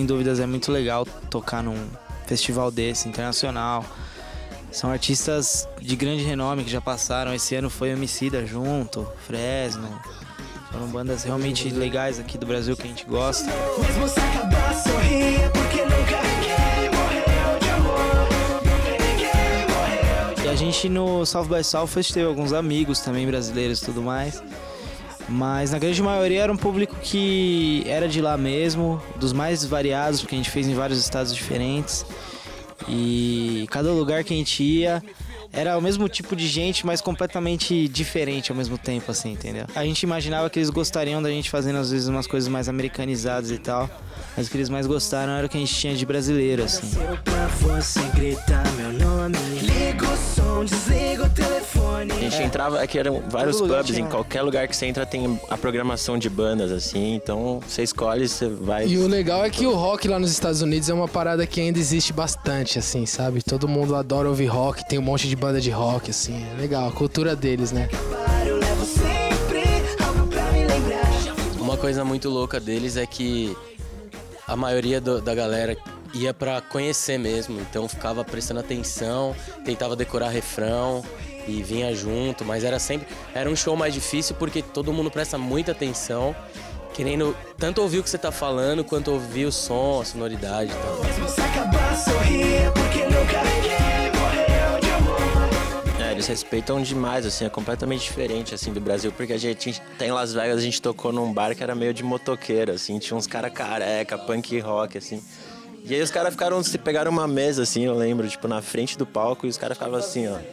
sem dúvidas é muito legal tocar num festival desse, internacional. São artistas de grande renome que já passaram. Esse ano foi o Emicida junto, Fresno. Foram bandas realmente legais aqui do Brasil que a gente gosta. Mesmo se acabar, sorria, porque nunca ninguém morreu de amor. Ninguém morreu de E a gente no South by Southwest teve alguns amigos também brasileiros e tudo mais. Mas na grande maioria era um público que era de lá mesmo, dos mais variados, porque a gente fez em vários estados diferentes. E cada lugar que a gente ia era o mesmo tipo de gente, mas completamente diferente ao mesmo tempo, assim, entendeu? A gente imaginava que eles gostariam da gente fazendo às vezes umas coisas mais americanizadas e tal, mas o que eles mais gostaram era o que a gente tinha de brasileiro, assim. pra você gritar meu nome. Liga o som, desliga o telefone. A gente entrava, aqui eram vários Todo lugar pubs, tinha. em qualquer lugar que você entra tem a programação de bandas, assim, então você escolhe, você vai... E o legal é que o rock lá nos Estados Unidos é uma parada que ainda existe bastante, assim, sabe? Todo mundo adora ouvir rock, tem um monte de banda de rock, assim, é legal, a cultura deles, né? Eu levo sempre algo pra me lembrar. Uma coisa muito louca deles é que a maioria da galera ia pra conhecer mesmo, então ficava prestando atenção, tentava decorar refrão e vinha junto, mas era um show mais difícil porque todo mundo presta muita atenção, querendo tanto ouvir o que você tá falando quanto ouvir o som, a sonoridade e tal. Mesmo se acabar, sorria, porque nunca ninguém morreu de amor. Eles respeitam demais, assim, é completamente diferente, assim, do Brasil, porque a gente tem em Las Vegas, a gente tocou num bar que era meio de motoqueiro, assim, tinha uns caras careca, punk rock, assim. E aí os caras pegaram uma mesa, assim, eu lembro, tipo, na frente do palco, e os caras ficavam assim, ó.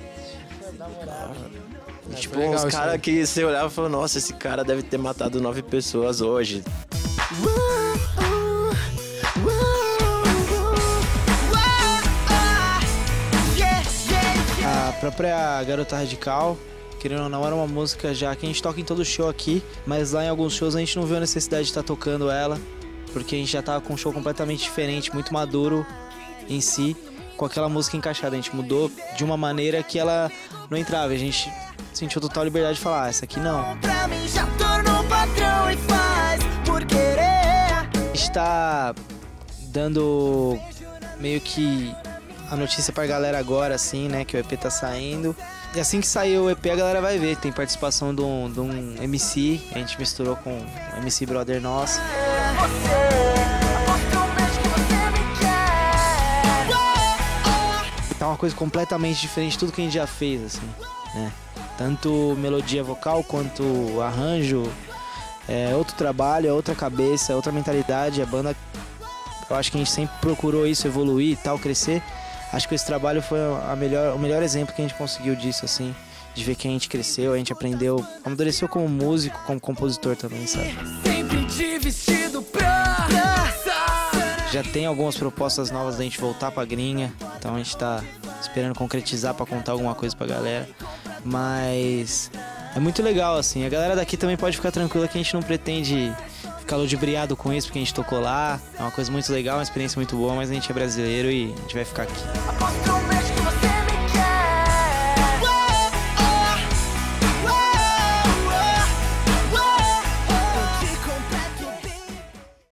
E, tipo, legal uns isso caras aí. que você olhava e falava, nossa, esse cara deve ter matado 9 pessoas hoje. A própria Garota Radical, querendo ou não, era uma música já que a gente toca em todo show aqui, mas lá em alguns shows a gente não viu a necessidade de estar tocando ela, porque a gente já tava com um show completamente diferente, muito maduro em si, com aquela música encaixada. A gente mudou de uma maneira que ela não entrava, a gente sentiu total liberdade de falar, essa aqui não. Pra mim já tornou padrão e faz por querer. A gente tá dando meio que a notícia pra galera agora, assim, né, que o EP tá saindo. E assim que sair o EP a galera vai ver, tem participação de um MC, a gente misturou com um MC brother nosso. Tá uma coisa completamente diferente de tudo que a gente já fez, assim, né? Tanto melodia vocal quanto arranjo, é outro trabalho, é outra cabeça, é outra mentalidade. A banda, eu acho que a gente sempre procurou isso, evoluir e tal, crescer. Acho que esse trabalho foi o melhor exemplo que a gente conseguiu disso, assim, de ver que a gente cresceu, a gente aprendeu, amadureceu como músico, como compositor também, sabe? Sempre de vestido pra Já tem algumas propostas novas da gente voltar pra gringa, então a gente tá esperando concretizar pra contar alguma coisa pra galera. Mas é muito legal, assim, a galera daqui também pode ficar tranquila que a gente não pretende ficar ludibriado com isso, porque a gente tocou lá, é uma coisa muito legal, uma experiência muito boa, mas a gente é brasileiro e a gente vai ficar aqui. Aposto um beijo que você